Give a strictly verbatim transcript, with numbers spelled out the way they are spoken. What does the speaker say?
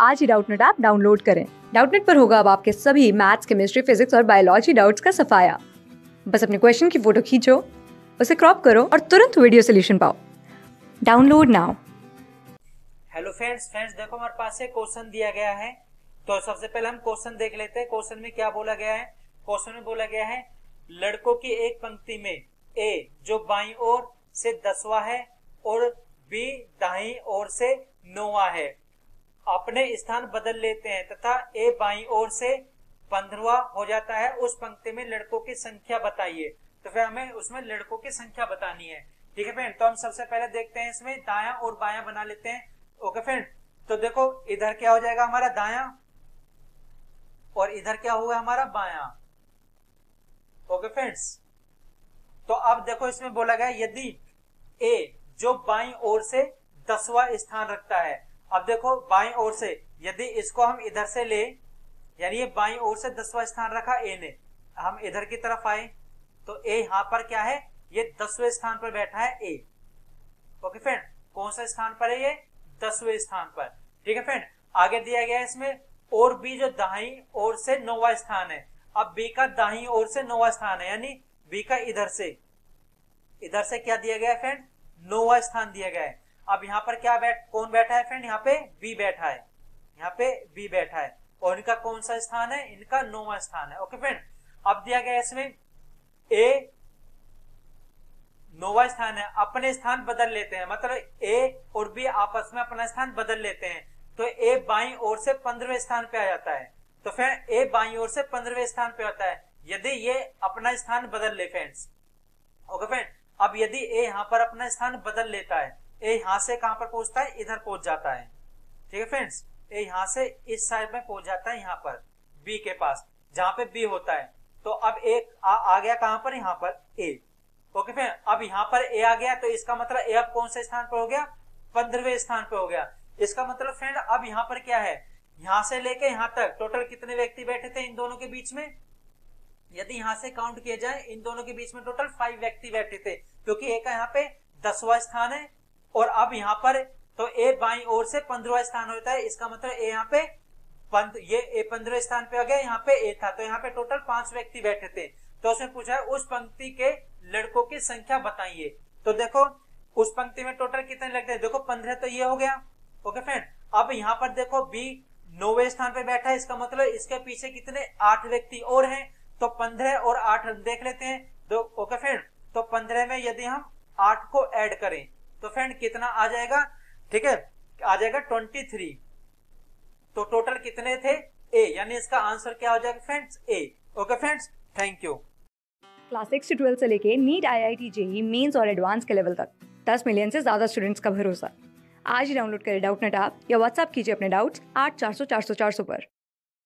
आज ही Doubtnut app download करें। डाउटनेट पर होगा अब आपके सभी मैथ्स, केमिस्ट्री, फिजिक्स और बायोलॉजी डाउट्स का सफाया। बस अपने क्वेश्चन की फोटो खींचो, उसे क्रॉप करो और तुरंत वीडियो सोल्यूशन पाओ। Download now. Hello friends friends देखो हमारे पास एक क्वेश्चन दिया गया है। तो सबसे पहले हम क्वेश्चन देख लेते हैं। क्वेश्चन में क्या बोला गया है? क्वेश्चन में बोला गया है लड़कों की एक पंक्ति में ए जो बाईं ओर से दसवां है और बी दाईं ओर से नौवां है अपने स्थान बदल लेते हैं तथा ए बाईं ओर से पंद्रहवां हो जाता है। उस पंक्ति में लड़कों की संख्या बताइए। तो फिर हमें उसमें लड़कों की संख्या बतानी है। ठीक है फ्रेंड, तो हम सबसे पहले देखते हैं इसमें दायां और बायां बना लेते हैं। ओके फ्रेंड, तो देखो इधर क्या हो जाएगा हमारा दायां और इधर क्या हुआ हमारा बायां। ओके फ्रेंड्स, तो अब देखो इसमें बोला गया यदि ए जो बाईं ओर से दसवां स्थान रखता है। अब देखो बाईं ओर से यदि इसको हम इधर से ले, यानी ये बाईं ओर से दसवां स्थान रखा ए ने, हम इधर की तरफ आए तो ए यहां पर क्या है, ये दसवें स्थान पर बैठा है ए। ओके फ्रेंड, कौन सा स्थान पर है ये? दसवें स्थान पर। ठीक है फ्रेंड, आगे दिया गया है इसमें और बी जो दाईं ओर से नौवां स्थान है। अब बी का दाईं ओर से नौवां स्थान है, यानी बी का इधर से इधर से क्या दिया गया है फ्रेंड? नौवां स्थान दिया गया है। अब यहाँ पर क्या बैठ कौन बैठा है फ्रेंड? यहाँ पे बी बैठा है, यहाँ पे बी बैठा है और इनका कौन सा स्थान है? इनका नौवां स्थान है। ओके फ्रेंड, अब दिया गया इसमें ए नौवां स्थान है, अपने स्थान बदल लेते हैं, मतलब ए और बी आपस में अपना स्थान बदल लेते हैं। तो ए बाईं ओर से पंद्रहवें स्थान पे आ जाता है। तो फिर ए बाईं ओर से पंद्रहवें स्थान पे आता है यदि ये अपना स्थान बदल ले फ्रेंड्स। ओके फ्रेंड, अब यदि ए यहाँ पर अपना स्थान बदल लेता है, ए यहां से कहां पर पहुंचता है? इधर पहुंच जाता है। ठीक है फ्रेंड्स, ए यहां से इस साइड में पहुंच जाता है, यहाँ पर बी के पास जहां पे बी होता है। तो अब एक आ, आ गया कहां पर? यहाँ पर ए। ओके फ्रेंड, अब यहाँ पर ए आ गया तो इसका मतलब ए अब कौन से स्थान पर हो गया? पंद्रहवें स्थान पर हो गया। इसका मतलब फ्रेंड अब यहाँ पर क्या है, यहां से लेके यहां तक टोटल कितने व्यक्ति बैठे थे इन दोनों के बीच में? यदि यहां से काउंट किया जाए इन दोनों के बीच में टोटल फाइव व्यक्ति बैठे थे, क्योंकि ए का यहाँ पे दसवां स्थान है और अब यहाँ पर तो ए बाईं ओर से पंद्रहवां स्थान होता है। इसका मतलब ए यहाँ पे पंद, ये ए पंद्रह स्थान पे आ गया, यहाँ पे ए था, तो यहाँ पे टोटल पांच व्यक्ति बैठे थे। तो उसने पूछा है उस पंक्ति के लड़कों की संख्या बताइए। तो देखो उस पंक्ति में टोटल कितने लगते हैं? देखो पंद्रह तो ये हो गया। ओके फ्रेंड, अब यहाँ पर देखो बी नौवे स्थान पे बैठा है, इसका मतलब इसके पीछे कितने? आठ व्यक्ति और हैं। तो पंद्रह और आठ देख लेते हैं। तो ओके फ्रेंड, तो पंद्रह में यदि हम आठ को ऐड करें तो फ्रेंड कितना आ जाएगा? ठीक है, आ जाएगा ट्वेंटी थ्री। तो टोटल कितने थे? ए, यानी इसका आंसर क्या हो जाएगा friends? A. Okay friends, thank you. Class six से ट्वेल्थ से लेके NEET, I I T, JEE mains और एडवांस के लेवल तक दस मिलियन से ज्यादा स्टूडेंट्स का भरोसा। आज ही डाउनलोड करें डाउटनेट ऐप या व्हाट्सएप कीजिए अपने डाउट्स आठ चार सौ चार सौ चार सौ पर।